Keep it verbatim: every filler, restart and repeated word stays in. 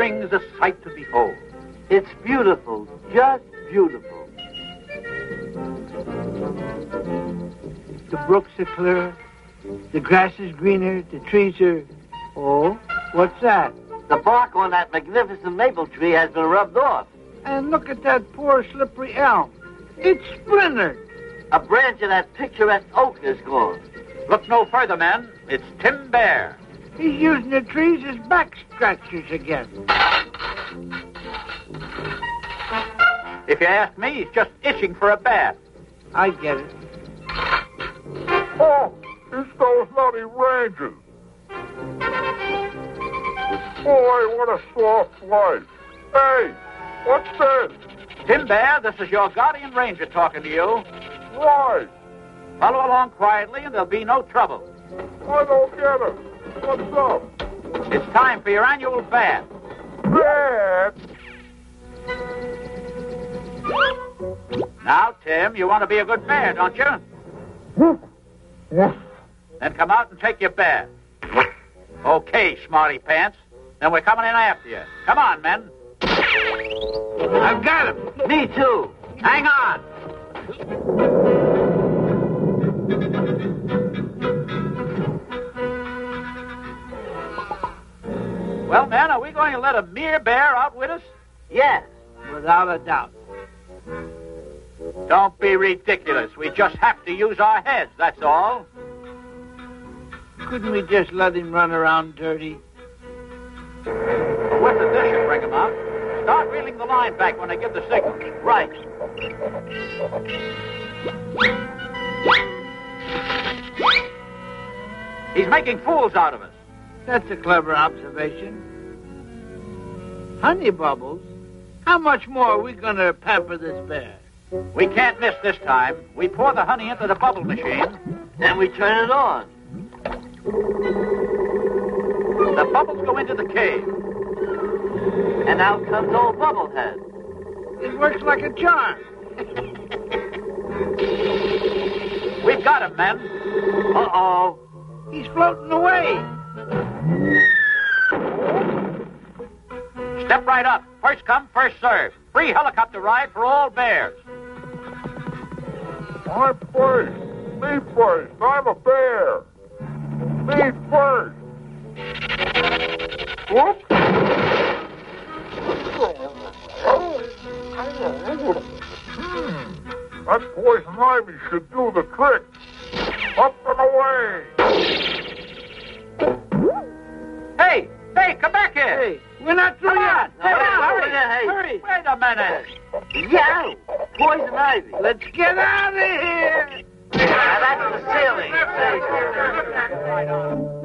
spring's a sight to behold. It's beautiful, just beautiful. The brooks are clear, the grass is greener, the trees are... Oh, what's that? The bark on that magnificent maple tree has been rubbed off. And look at that poor slippery elm. It's splintered. A branch of that picturesque oak is gone. Look no further, men. It's Tim Bear. He's using the trees as back scratchers again. If you ask me, he's just itching for a bath. I get it. Oh, it's those nutty ranges. Boy, what a soft life. Hey, what's this? Tim Bear, this is your guardian ranger talking to you. Right. Follow along quietly and there'll be no trouble. I don't get it. What's up? It's time for your annual bath. Bath? Now, Tim, you want to be a good bear, don't you? Then come out and take your bath. Okay, smarty pants. Then we're coming in after you. Come on, men. I've got him. Me too. Hang on. Well, men, are we going to let a mere bear outwit us? Yes. Without a doubt. Don't be ridiculous. We just have to use our heads, that's all. Couldn't we just let him run around dirty? A whip of this should bring him out. Start reeling the line back when I give the signal. Right. He's making fools out of us. That's a clever observation. Honey Bubbles, how much more are we going to pamper this bear? We can't miss this time. We pour the honey into the bubble machine. Then we turn it on. The bubbles go into the cave. And out comes old Bubblehead. It works like a charm. We've got him, men. Uh-oh. He's floating away. Step right up. First come, first serve. Free helicopter ride for all bears. I'm first. Me first. I'm a bear. Me first. Whoop. Hmm. That poison ivy should do the trick. Up and away. Hey, hey, come back here. Hey, we're not through Come yet. on. Hey, no, hurry, no, hey. hurry. Wait a minute. Yeah. Poison ivy. Let's get out of here. Now that's the ceiling. Right on.